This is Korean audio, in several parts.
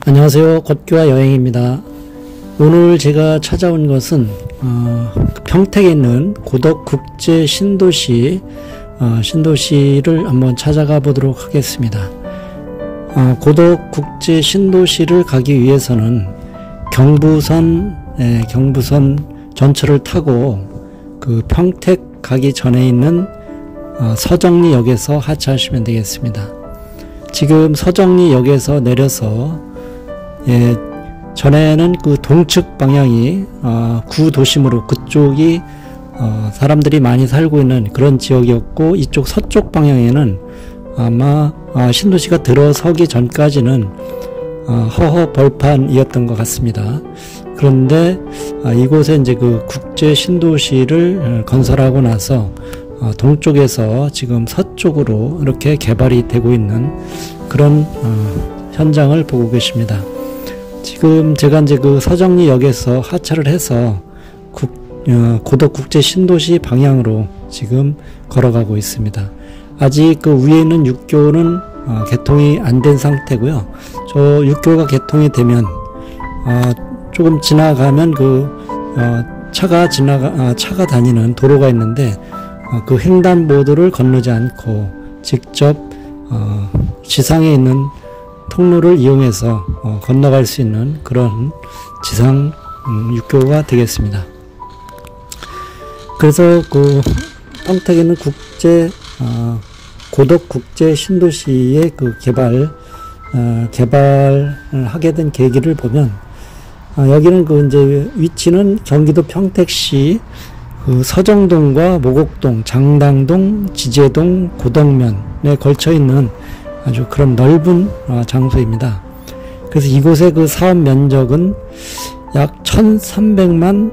안녕하세요. 걷기와 여행입니다. 오늘 제가 찾아온 것은 평택에 있는 고덕국제신도시 신도시를 한번 찾아가 보도록 하겠습니다. 고덕국제신도시를 가기 위해서는 경부선 전철을 타고 그 평택 가기 전에 있는 서정리역에서 하차하시면 되겠습니다. 지금 서정리역에서 내려서 전에는 그 동측 방향이 구도심으로 그쪽이 사람들이 많이 살고 있는 그런 지역이었고, 이쪽 서쪽 방향에는 아마 신도시가 들어서기 전까지는 허허 벌판이었던 것 같습니다. 그런데 이곳에 이제 그 국제 신도시를 건설하고 나서 동쪽에서 지금 서쪽으로 이렇게 개발이 되고 있는 그런 현장을 보고 계십니다. 지금 제가 이제 그 서정리역에서 하차를 해서 고덕국제 신도시 방향으로 지금 걸어가고 있습니다. 아직 그 위에 있는 6교는 개통이 안 된 상태고요. 저 6교가 개통이 되면 조금 지나가면 차가 다니는 도로가 있는데 그 횡단보도를 건너지 않고 직접 지상에 있는 통로를 이용해서 건너갈 수 있는 그런 지상 육교가 되겠습니다. 그래서 그 평택에 있는 고덕국제 신도시의 그 개발을 하게 된 계기를 보면, 여기는 그 이제 위치는 경기도 평택시 그 서정동과 모곡동, 장당동, 지제동, 고덕면에 걸쳐 있는 아주 그런 넓은 장소입니다. 그래서 이곳의 그 사업 면적은 약 1300만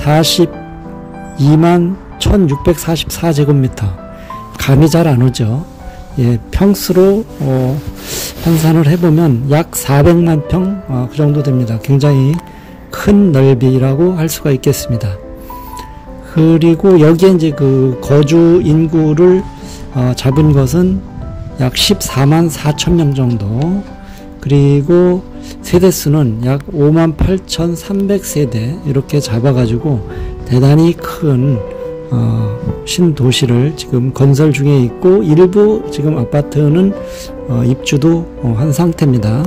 42만 1644제곱미터. 감이 잘 안 오죠. 평수로 환산을 해보면 약 400만 평 그 정도 됩니다. 굉장히 큰 넓이라고 할 수가 있겠습니다. 그리고 여기에 이제 그 거주 인구를 잡은 것은 약 14만 4천 명 정도, 그리고 세대수는 약 5만 8,300세대 이렇게 잡아가지고 대단히 큰 신도시를 지금 건설 중에 있고, 일부 지금 아파트는 입주도 한 상태입니다.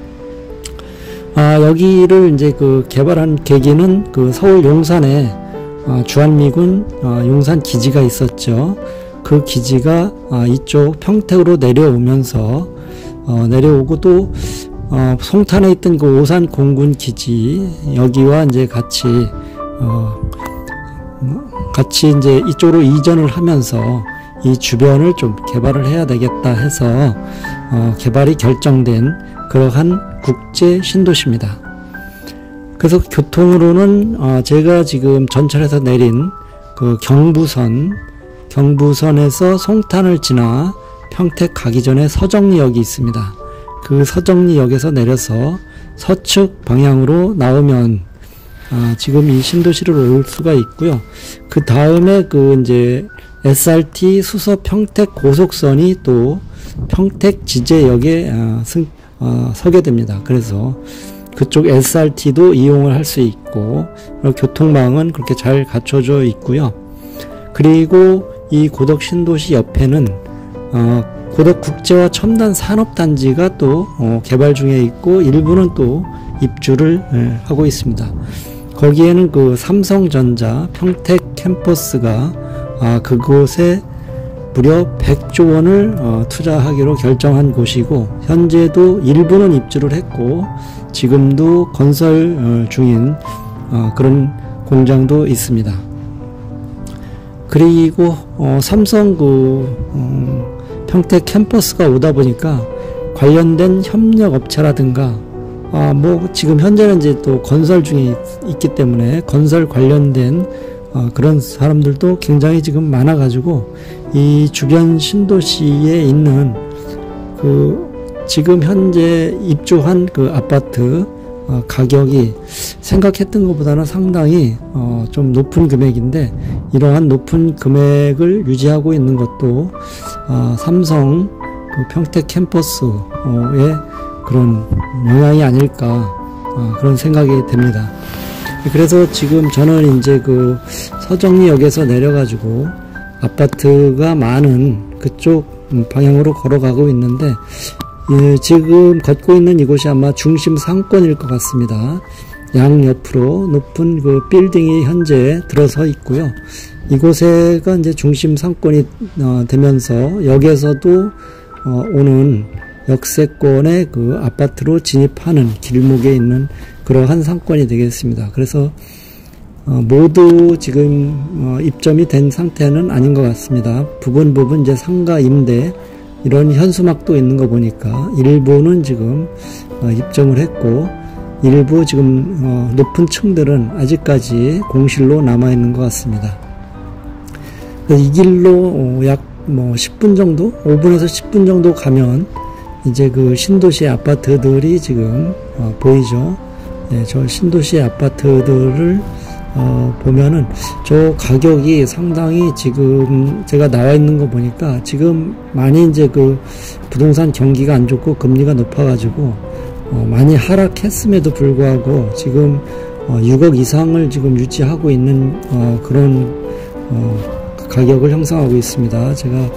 여기를 이제 그 개발한 계기는 그 서울 용산에 주한미군 용산 기지가 있었죠. 그 기지가 이쪽 평택으로 내려오면서 내려오고, 또 송탄에 있던 그 오산 공군 기지 여기와 이제 같이 이제 이쪽으로 이전을 하면서 이 주변을 좀 개발을 해야 되겠다 해서 개발이 결정된 그러한 국제 신도시입니다. 그래서 교통으로는 제가 지금 전철에서 내린 그 경부선에서 송탄을 지나 평택 가기 전에 서정리역이 있습니다. 그 서정리역에서 내려서 서측 방향으로 나오면 지금 이 신도시를 올 수가 있고요. 그 다음에 그 이제 SRT 수서 평택 고속선이 또 평택 지제역에 서게 됩니다. 그래서 그쪽 SRT도 이용을 할 수 있고, 교통망은 그렇게 잘 갖춰져 있고요. 그리고 이 고덕 신도시 옆에는 고덕국제화 첨단 산업단지가 또 개발 중에 있고, 일부는 또 입주를 하고 있습니다. 거기에는 그 삼성전자 평택 캠퍼스가 그곳에 무려 100조 원을 투자하기로 결정한 곳이고, 현재도 일부는 입주를 했고 지금도 건설 중인 그런 공장도 있습니다. 그리고 삼성 평택 캠퍼스가 오다 보니까 관련된 협력 업체라든가 지금 현재는 이제 또 건설 중에 있기 때문에 건설 관련된 그런 사람들도 굉장히 지금 많아가지고, 이 주변 신도시에 있는 지금 현재 입주한 그 아파트 가격이 생각했던 것보다는 상당히 좀 높은 금액인데, 이러한 높은 금액을 유지하고 있는 것도 삼성 그 평택 캠퍼스의 그런 영향이 아닐까 그런 생각이 됩니다. 그래서 지금 저는 이제 그 서정리역에서 내려가지고 아파트가 많은 그쪽 방향으로 걸어가고 있는데, 예, 지금 걷고 있는 이곳이 아마 중심 상권일 것 같습니다. 양옆으로 높은 그 빌딩이 현재 들어서 있고요. 이곳에가 이제 중심 상권이 되면서 역에서도 오는 역세권의 그 아파트로 진입하는 길목에 있는 그러한 상권이 되겠습니다. 그래서 모두 지금 입점이 된 상태는 아닌 것 같습니다. 부분 이제 상가 임대 이런 현수막도 있는 거 보니까 일부는 지금 입점을 했고, 일부 지금 높은 층들은 아직까지 공실로 남아 있는 것 같습니다. 이 길로 약 10분 정도, 5분에서 10분 정도 가면 이제 그 신도시 아파트들이 지금 보이죠. 네, 저 신도시 아파트들을 보면은 저 가격이 상당히 지금 제가 나와 있는 거 보니까 지금 많이 이제 그 부동산 경기가 안 좋고 금리가 높아가지고 많이 하락했음에도 불구하고 지금 6억 이상을 지금 유지하고 있는 그런 가격을 형성하고 있습니다. 제가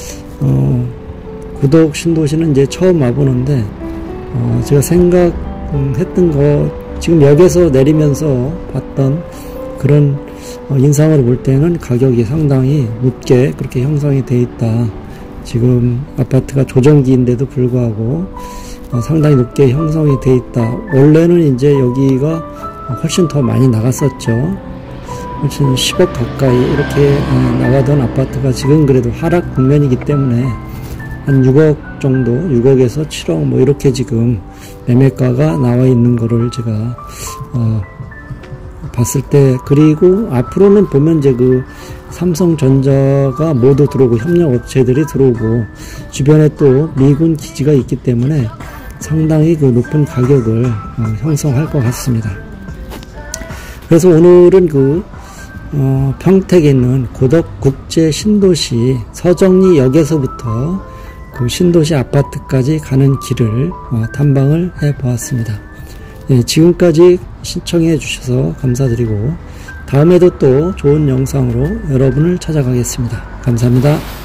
구덕 신도시는 이제 처음 와보는데 제가 생각했던 거 지금 역에서 내리면서 봤던 그런 인상으로 볼 때는 가격이 상당히 높게 그렇게 형성이 돼 있다. 지금 아파트가 조정기인데도 불구하고 상당히 높게 형성이 돼 있다. 원래는 이제 여기가 훨씬 더 많이 나갔었죠. 훨씬 10억 가까이 이렇게 나가던 아파트가 지금 그래도 하락 국면이기 때문에 한 6억 정도, 6억에서 7억 뭐 이렇게 지금 매매가가 나와 있는 거를 제가 봤을 때, 그리고 앞으로는 보면 이제 그 삼성전자가 모두 들어오고 협력업체들이 들어오고 주변에 또 미군 기지가 있기 때문에 상당히 그 높은 가격을 형성할 것 같습니다. 그래서 오늘은 그 평택에 있는 고덕국제 신도시 서정리역에서부터 그 신도시 아파트까지 가는 길을 탐방을 해 보았습니다. 예, 지금까지 시청해 주셔서 감사드리고 다음에도 또 좋은 영상으로 여러분을 찾아가겠습니다. 감사합니다.